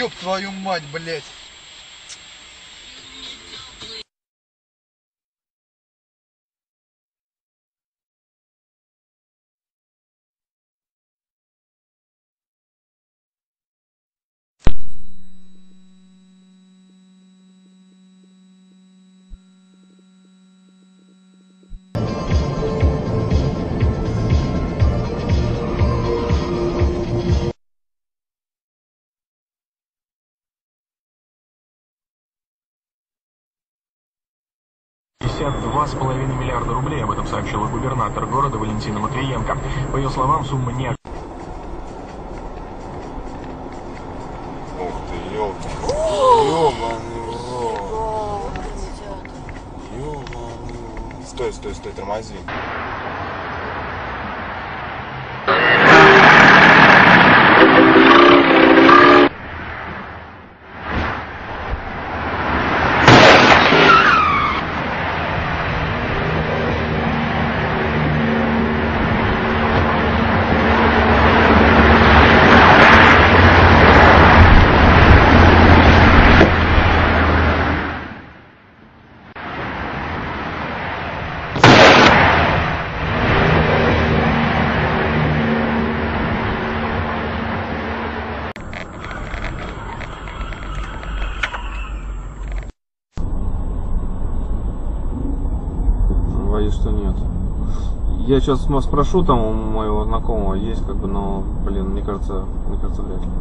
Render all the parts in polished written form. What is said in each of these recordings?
ёб твою мать, блядь. $52,5 миллиарда рублей. Об этом сообщила губернатор города Валентина Матвиенко. По ее словам, сумма не... Ух ты, ёлки. Ёбаный в рот. Ёбаный. Стой, тормози. Боюсь, что нет. Я сейчас спрошу там у моего знакомого есть, как бы, но, блин, мне кажется, вряд ли.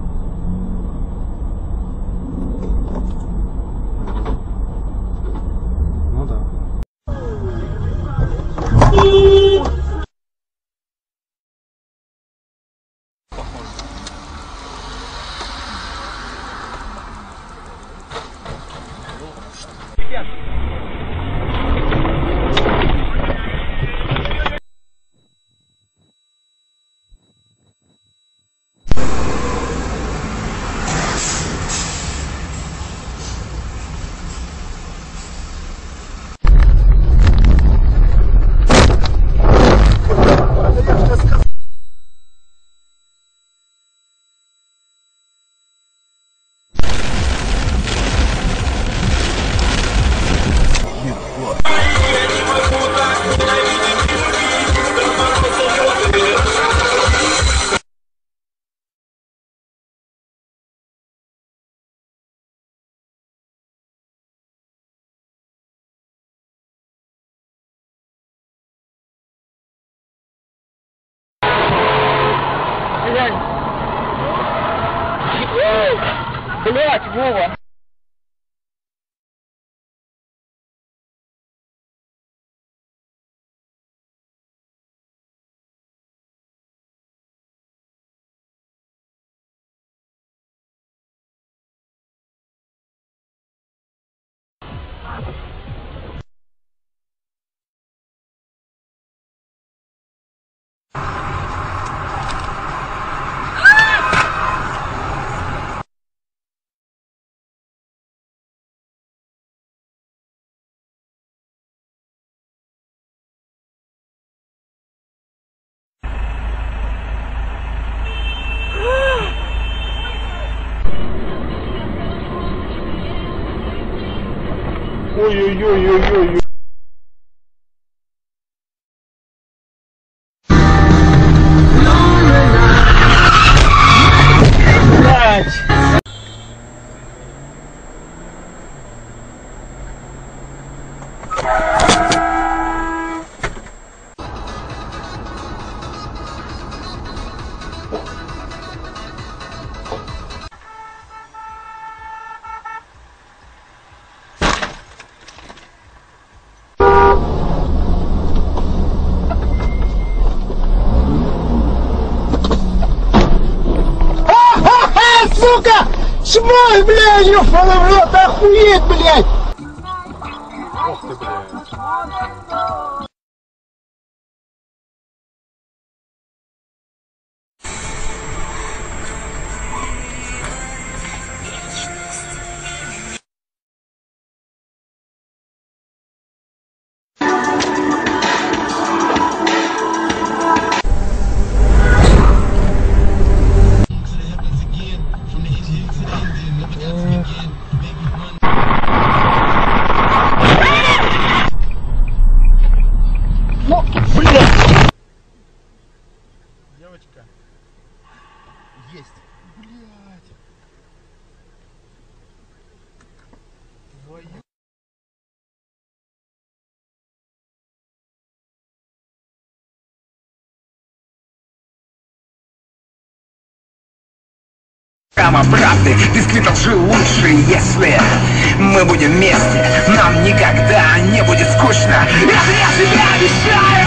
Ну да. Блять, Вова! Ой-ой-ой-ой-ой. Чмой, блядь, ёбаный в рот, охуеть, блядь! Ох ты, блядь. Блядь! Девочка. Есть. Блядь. Твою. Прямо правды, бисквитов же лучше, если мы будем вместе. Нам никогда не будет скучно. Это я тебе обещаю!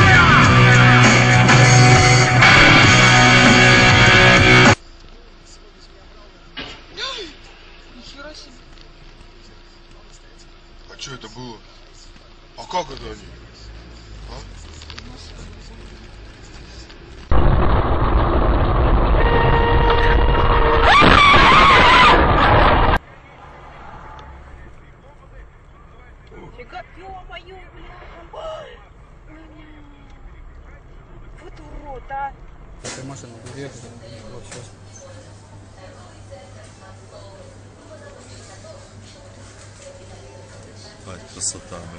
А что это было? А как это они? Ё-моё, бля! Вот урод, а! Этой машины берет, вот сейчас. Красота, бля.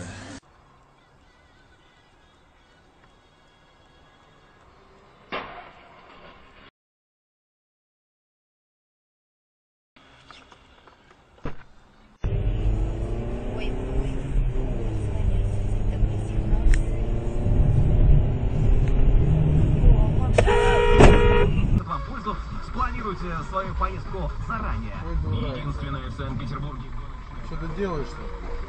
Спланируйте свою поездку заранее. Единственное в Санкт-Петербурге. Что ты делаешь-то?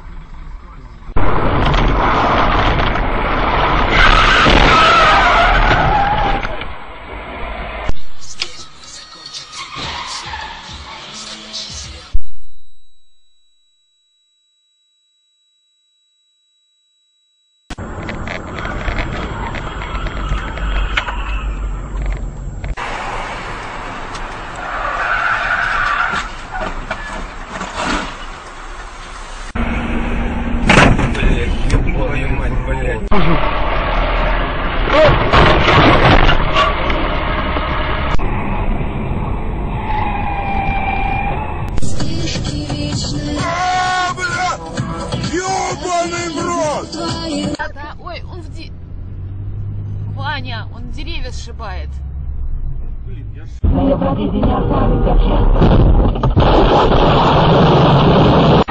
Твою мать, блядь. Ёбаный в рот! Да, ой, он Ваня, он деревья сшибает. Да я